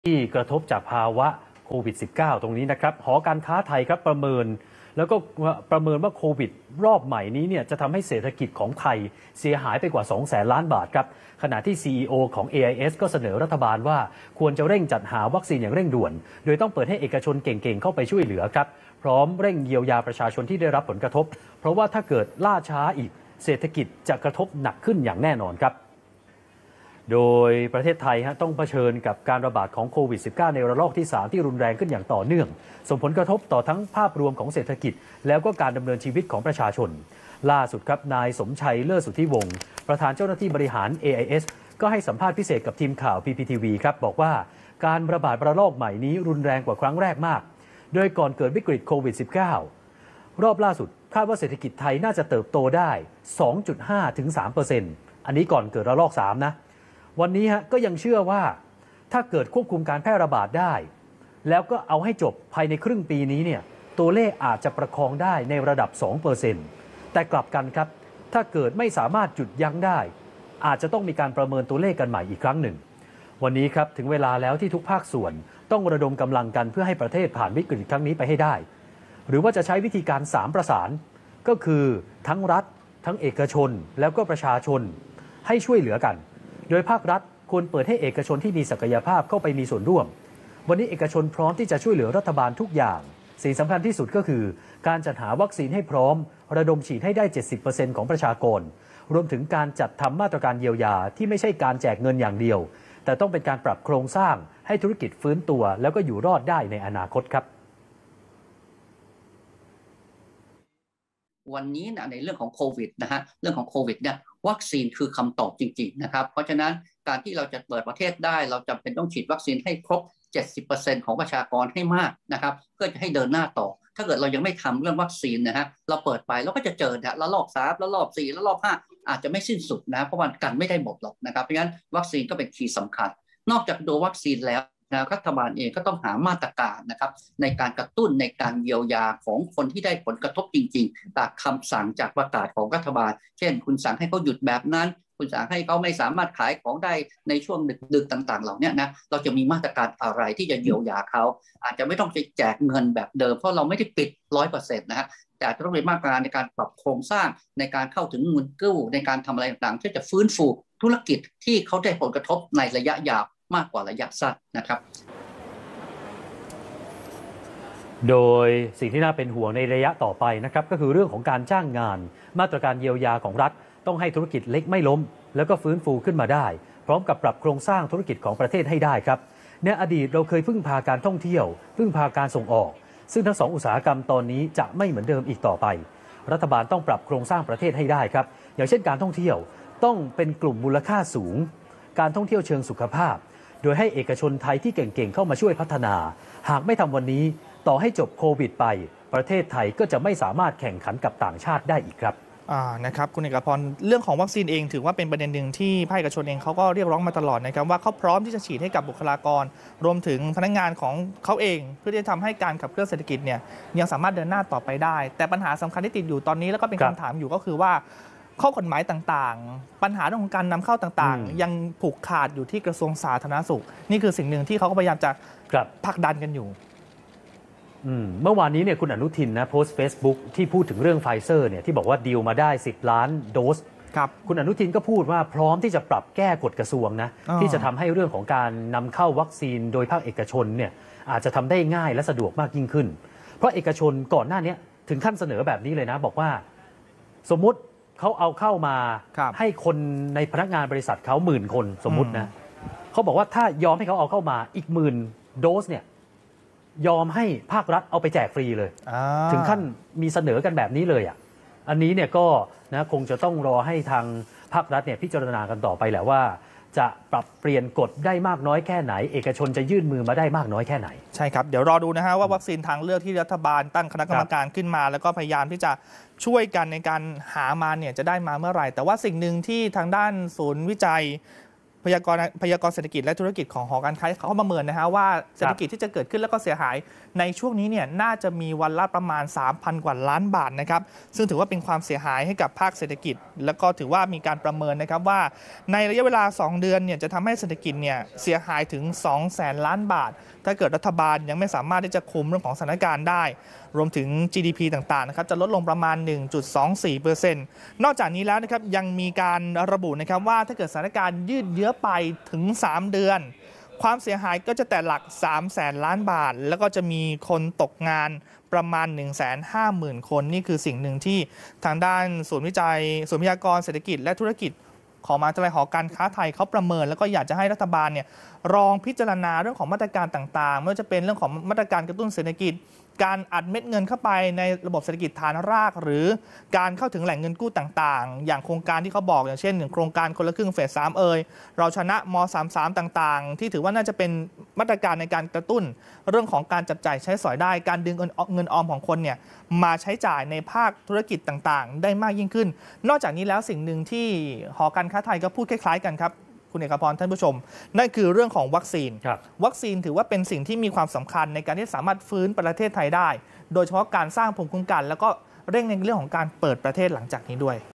ที่กระทบจากภาวะโควิด -19 ตรงนี้นะครับหอการค้าไทยครับประเมินว่าโควิดรอบใหม่นี้เนี่ยจะทำให้เศรษฐกิจของไทยเสียหายไปกว่า 200,000 ล้านบาทครับขณะที่ CEO ของ AIS ก็เสนอรัฐบาลว่าควรจะเร่งจัดหาวัคซีนอย่างเร่งด่วนโดยต้องเปิดให้เอกชนเก่งๆเข้าไปช่วยเหลือครับพร้อมเร่งเยียวยาประชาชนที่ได้รับผลกระทบเพราะว่าถ้าเกิดล่าช้าอีกเศรษฐกิจจะกระทบหนักขึ้นอย่างแน่นอนครับโดยประเทศไทยต้องเผชิญกับการระบาดของโควิด -19 ในระลอกที่ 3 ที่รุนแรงขึ้นอย่างต่อเนื่องส่งผลกระทบต่อทั้งภาพรวมของเศรษฐกิจแล้วก็การดำเนินชีวิตของประชาชนล่าสุดครับนายสมชัยเลิศสุทธิวงศ์ประธานเจ้าหน้าที่บริหาร AIS ก็ให้สัมภาษณ์พิเศษกับทีมข่าว PPTV ครับบอกว่าการระบาดระลอกใหม่นี้รุนแรงกว่าครั้งแรกมากโดยก่อนเกิดวิกฤตโควิด -19 รอบล่าสุดคาดว่าเศรษฐกิจไทยน่าจะเติบโตได้ 2.5 ถึง 3% อันนี้ก่อนเกิดระลอก 3 นะวันนี้ก็ยังเชื่อว่าถ้าเกิดควบคุมการแพร่ระบาดได้แล้วก็เอาให้จบภายในครึ่งปีนี้เนี่ยตัวเลขอาจจะประคองได้ในระดับ 2% แต่กลับกันครับถ้าเกิดไม่สามารถหยุดยั้งได้อาจจะต้องมีการประเมินตัวเลขกันใหม่อีกครั้งหนึ่งวันนี้ครับถึงเวลาแล้วที่ทุกภาคส่วนต้องระดมกำลังกันเพื่อให้ประเทศผ่านวิกฤตครั้งนี้ไปให้ได้หรือว่าจะใช้วิธีการ3ประสานก็คือทั้งรัฐทั้งเอกชนแล้วก็ประชาชนให้ช่วยเหลือกันโดยภาครัฐควรเปิดให้เอกชนที่มีศักยภาพเข้าไปมีส่วนร่วมวันนี้เอกชนพร้อมที่จะช่วยเหลือรัฐบาลทุกอย่างสิ่งสำคัญที่สุดก็คือการจัดหาวัคซีนให้พร้อมระดมฉีดให้ได้ 70% ของประชากรรวมถึงการจัดทำมาตรการเยียวยาที่ไม่ใช่การแจกเงินอย่างเดียวแต่ต้องเป็นการปรับโครงสร้างให้ธุรกิจฟื้นตัวแล้วก็อยู่รอดได้ในอนาคตครับวันนี้ในเรื่องของโควิดนะฮะเรื่องของโควิดเนี่ยวัคซีนคือคำตอบจริงๆนะครับเพราะฉะนั้นการที่เราจะเปิดประเทศได้เราจำเป็นต้องฉีดวัคซีนให้ครบ 70% ของประชากรให้มากนะครับเพื่อจะให้เดินหน้าต่อถ้าเกิดเรายังไม่ทำเรื่องวัคซีนนะฮะเราเปิดไปเราก็จะเจอระลอก3ระลอก4ระลอก5อาจจะไม่สิ้นสุดนะเพราะมันกันไม่ได้หมดหรอกนะครับเพราะฉะนั้นวัคซีนก็เป็นคีย์สำคัญนอกจากตัววัคซีนแล้วรัฐบาลเองก็ต้องหามาตรการนะครับในการกระตุ้นในการเยียวยาของคนที่ได้ผลกระทบจริงๆตามคำสั่งจากประกาศของรัฐบาลเช่นคุณสั่งให้เขาหยุดแบบนั้นคุณสั่งให้เขาไม่สามารถขายของได้ในช่วงดึกๆต่างๆเหล่านี้นะเราจะมีมาตรการอะไรที่จะเยียวยาเขาอาจจะไม่ต้องแจกเงินแบบเดิมเพราะเราไม่ได้ปิด 100% นะฮะแต่จะต้องมีมาตรการในการปรับโครงสร้างในการเข้าถึงเงินกู้ในการทำอะไรต่างๆที่จะฟื้นฟูธุรกิจที่เขาได้ผลกระทบในระยะยาวมากกว่าระยะสั้นนะครับโดยสิ่งที่น่าเป็นห่วงในระยะต่อไปนะครับก็คือเรื่องของการจ้างงานมาตรการเยียวยาของรัฐต้องให้ธุรกิจเล็กไม่ล้มแล้วก็ฟื้นฟูขึ้นมาได้พร้อมกับปรับโครงสร้างธุรกิจของประเทศให้ได้ครับในอดีตเราเคยพึ่งพาการท่องเที่ยวพึ่งพาการส่งออกซึ่งทั้ง2อุตสาหกรรมตอนนี้จะไม่เหมือนเดิมอีกต่อไปรัฐบาลต้องปรับโครงสร้างประเทศให้ได้ครับอย่างเช่นการท่องเที่ยวต้องเป็นกลุ่มมูลค่าสูงการท่องเที่ยวเชิงสุขภาพโดยให้เอกชนไทยที่เก่งๆเข้ามาช่วยพัฒนาหากไม่ทำวันนี้ต่อให้จบโควิดไปประเทศไทยก็จะไม่สามารถแข่งขันกับต่างชาติได้อีกครับนะครับคุณเอกพรเรื่องของวัคซีนเองถือว่าเป็นประเด็นหนึ่งที่ภาคเอกชนเองเขาก็เรียกร้องมาตลอดนะครับว่าเขาพร้อมที่จะฉีดให้กับบุคลากรรวมถึงพนักงานของเขาเองเพื่อที่จะทำให้การขับเคลื่อนเศรษฐกิจเนี่ยยังสามารถเดินหน้าต่อไปได้แต่ปัญหาสำคัญที่ติดอยู่ตอนนี้แล้วก็เป็นคำถามอยู่ก็คือว่าข้อกฎหมายต่างๆปัญหาเรื่องของการนำเข้าต่างๆยังผูกขาดอยู่ที่กระทรวงสาธารณสุขนี่คือสิ่งหนึ่งที่เขาก็พยายามจะผลักดันกันอยู่เมื่อวานนี้เนี่ยคุณอนุทินนะโพสต์ Facebook ที่พูดถึงเรื่องไฟเซอร์เนี่ยที่บอกว่าดีลมาได้10 ล้านโดสคุณอนุทินก็พูดว่าพร้อมที่จะปรับแก้กฎกระทรวงนะที่จะทำให้เรื่องของการนำเข้าวัคซีนโดยภาคเอกชนเนี่ยอาจจะทำได้ง่ายและสะดวกมากยิ่งขึ้นเพราะเอกชนก่อนหน้านี้ถึงขั้นเสนอแบบนี้เลยนะบอกว่าสมมุติเขาเอาเข้ามาให้คนในพนักงานบริษัทเขา10,000 คนสมมุตินะเขาบอกว่าถ้ายอมให้เขาเอาเข้ามาอีก10,000 โดสเนี่ยยอมให้ภาครัฐเอาไปแจกฟรีเลยถึงขั้นมีเสนอกันแบบนี้เลยอันนี้เนี่ยก็นะคงจะต้องรอให้ทางภาครัฐเนี่ยพิจารณากันต่อไปแหละว่าจะปรับเปลี่ยนกฎได้มากน้อยแค่ไหนเอกชนจะยื่นมือมาได้มากน้อยแค่ไหนใช่ครับเดี๋ยวรอดูนะฮะว่าวัคซีนทางเลือกที่รัฐบาลตั้งคณะกรรมการขึ้นมาแล้วก็พยายามที่จะช่วยกันในการหามาเนี่ยจะได้มาเมื่อไหร่แต่ว่าสิ่งหนึ่งที่ทางด้านศูนย์วิจัยพยากรณ์เศรษฐกิจและธุรกิจของหอการค้าเขาประเมินนะฮะว่าเศรษฐกิจที่จะเกิดขึ้นแล้วก็เสียหายในช่วงนี้เนี่ยน่าจะมีวันละประมาณ 3,000 กว่าล้านบาทนะครับซึ่งถือว่าเป็นความเสียหายให้กับภาคเศรษฐกิจแล้วก็ถือว่ามีการประเมินนะครับว่าในระยะเวลา2 เดือนเนี่ยจะทำให้เศรษฐกิจเนี่ยเสียหายถึง 200,000 ล้านบาทถ้าเกิดรัฐบาลยังไม่สามารถที่จะคุมเรื่องของสถานการณ์ได้รวมถึง GDP ต่างๆนะครับจะลดลงประมาณ 1.24% นอกจากนี้แล้วนะครับยังมีการระบุนะครับว่าถ้าเกิดสถานการณ์ยืดเยื้อไปถึง3 เดือนความเสียหายก็จะแต่หลัก 300,000 ล้านบาทแล้วก็จะมีคนตกงานประมาณ 150,000 คนนี่คือสิ่งหนึ่งที่ทางด้านศูนย์พยากรณ์เศรษฐกิจและธุรกิจของมหาวิทยาลัยหอการค้าไทยเขาประเมินแล้วก็อยากจะให้รัฐบาลเนี่ยลองพิจารณาเรื่องของมาตรการต่างๆไม่ว่าจะเป็นเรื่องของมาตรการกระตุ้นเศรษฐกิจการอัดเม็ดเงินเข้าไปในระบบเศรษฐกิจฐานรากหรือการเข้าถึงแหล่งเงินกู้ต่างๆอย่างโครงการที่เขาบอกอย่างเช่นโครงการคนละครึ่งเฟส 3เราชนะม.33 ต่างๆที่ถือว่าน่าจะเป็นมาตรการในการกระตุ้นเรื่องของการจับจ่ายใช้สอยได้การดึงเงินออมของคนเนี่ยมาใช้จ่ายในภาคธุรกิจต่างๆได้มากยิ่งขึ้นนอกจากนี้แล้วสิ่งหนึ่งที่หอการค้าไทยก็พูดคล้ายๆกันครับคุณเอกพรท่านผู้ชมนั่นคือเรื่องของวัคซีนวัคซีนถือว่าเป็นสิ่งที่มีความสำคัญในการที่สามารถฟื้นประเทศไทยได้โดยเฉพาะการสร้างภูมิคุ้มกันแล้วก็เร่งในเรื่องของการเปิดประเทศหลังจากนี้ด้วย